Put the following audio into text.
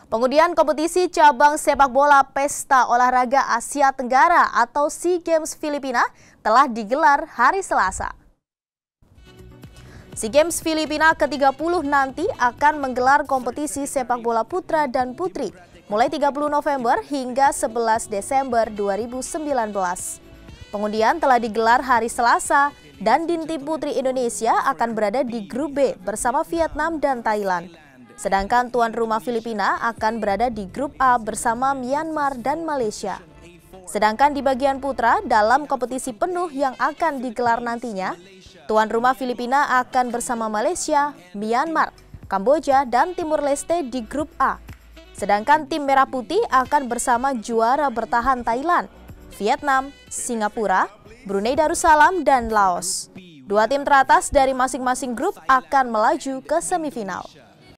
Pengundian kompetisi cabang sepak bola Pesta Olahraga Asia Tenggara atau SEA Games Filipina telah digelar hari Selasa. SEA Games Filipina ke-30 nanti akan menggelar kompetisi sepak bola putra dan putri mulai 30 November hingga 11 Desember 2019. Pengundian telah digelar hari Selasa dan tim putri Indonesia akan berada di grup B bersama Vietnam dan Thailand. Sedangkan tuan rumah Filipina akan berada di grup A bersama Myanmar dan Malaysia. Sedangkan di bagian putra dalam kompetisi penuh yang akan digelar nantinya, tuan rumah Filipina akan bersama Malaysia, Myanmar, Kamboja, dan Timur Leste di grup A. Sedangkan tim merah putih akan bersama juara bertahan Thailand, Vietnam, Singapura, Brunei Darussalam, dan Laos. Dua tim teratas dari masing-masing grup akan melaju ke semifinal.